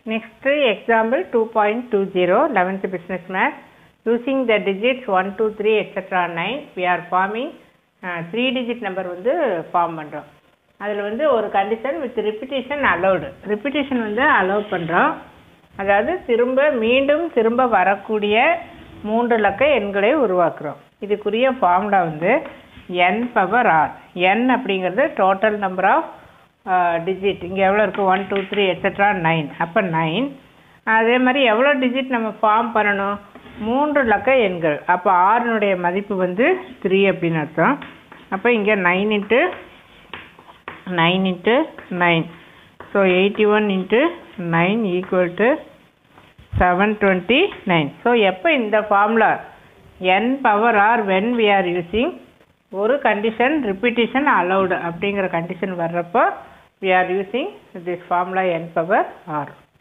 Next example 2.20 11th business math. Using the digits 1, 2, 3 etc. 9 we are forming 3 digit number வந்து form பண்ணுறோம். அதில் வந்து ஒரு condition with repetition allowed. Repetition வந்து allow பண்ணுறோம். அதாவது மீண்டும் வரக்கூடிய 3 இலக்க எண்களை உருவாக்குறோம். இதுக்குரிய ஃபார்முலா வந்து n பவர் r. n அப்படிங்கிறது டோட்டல் நம்பர் ஆஃப் டிஜிட். இங்கே எவ்வளோ இருக்குது 1, 2, 3 எட்ஸெட்ரா 9. அப்போ 9. அதே மாதிரி எவ்வளோ டிஜிட் நம்ம ஃபார்ம் பண்ணணும் 3 இலக்க எண்கள். அப்போ ஆறுனுடைய மதிப்பு வந்து 3 அப்படின்னு அர்த்தம். அப்போ இங்கே 9 × 9 × 9. So 81 × 9 equal to 729. ஸோ எப்போ இந்த formula n power r when we are using ஒரு கண்டிஷன் ரிப்பீட்டேஷன் அலௌடு அப்படிங்கிற கண்டிஷன் வர்றப்போ we are using this formula n power r.